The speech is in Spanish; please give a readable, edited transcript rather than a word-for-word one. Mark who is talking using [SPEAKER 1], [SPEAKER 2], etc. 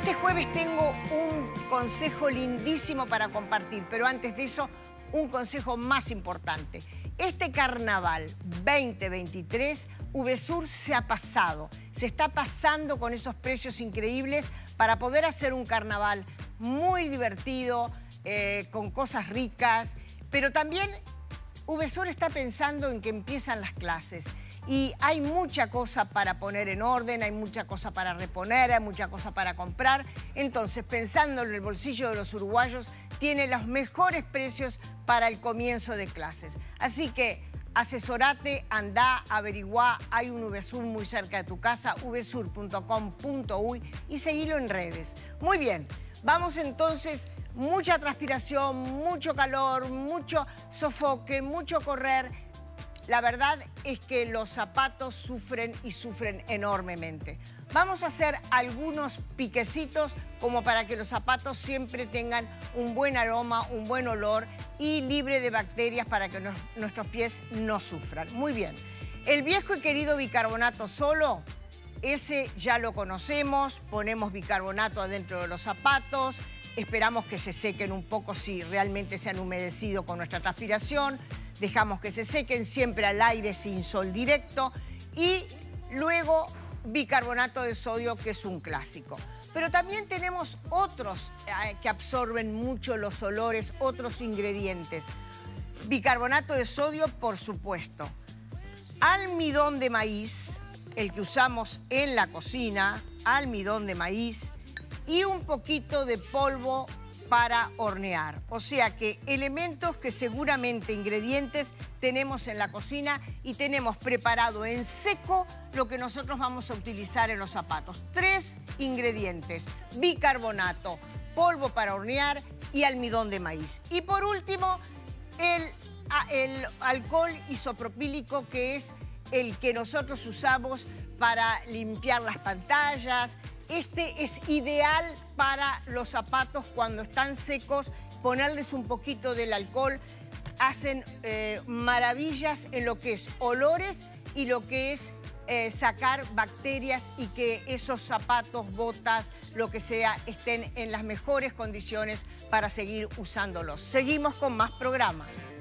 [SPEAKER 1] Este jueves tengo un consejo lindísimo para compartir, pero antes de eso, un consejo más importante. Este carnaval 2023, VSUR se ha pasado, se está pasando con esos precios increíbles para poder hacer un carnaval muy divertido, con cosas ricas, pero también VSUR está pensando en que empiezan las clases y hay mucha cosa para poner en orden, hay mucha cosa para reponer, hay mucha cosa para comprar. Entonces, pensando en el bolsillo de los uruguayos, tiene los mejores precios para el comienzo de clases. Así que asesorate, andá, averiguá, hay un VSUR muy cerca de tu casa, vsur.com.uy y seguilo en redes. Muy bien, vamos entonces, mucha transpiración, mucho calor, mucho sofoque, mucho correr. La verdad es que los zapatos sufren y sufren enormemente. Vamos a hacer algunos piquecitos como para que los zapatos siempre tengan un buen aroma, un buen olor y libre de bacterias para que nuestros pies no sufran. Muy bien. El viejo y querido bicarbonato solo, ese ya lo conocemos. Ponemos bicarbonato adentro de los zapatos. Esperamos que se sequen un poco si realmente se han humedecido con nuestra transpiración. Dejamos que se sequen siempre al aire sin sol directo y luego bicarbonato de sodio, que es un clásico. Pero también tenemos otros que absorben mucho los olores, otros ingredientes. Bicarbonato de sodio, por supuesto. Almidón de maíz, el que usamos en la cocina, almidón de maíz y un poquito de polvo para hornear. O sea que elementos que seguramente ingredientes tenemos en la cocina y tenemos preparado en seco lo que nosotros vamos a utilizar en los zapatos. 3 ingredientes: bicarbonato, polvo para hornear y almidón de maíz. Y por último, el alcohol isopropílico, que es el que nosotros usamos para limpiar las pantallas. Este es ideal para los zapatos cuando están secos, ponerles un poquito del alcohol. Hacen maravillas en lo que es olores y lo que es sacar bacterias y que esos zapatos, botas, lo que sea, estén en las mejores condiciones para seguir usándolos. Seguimos con más programas.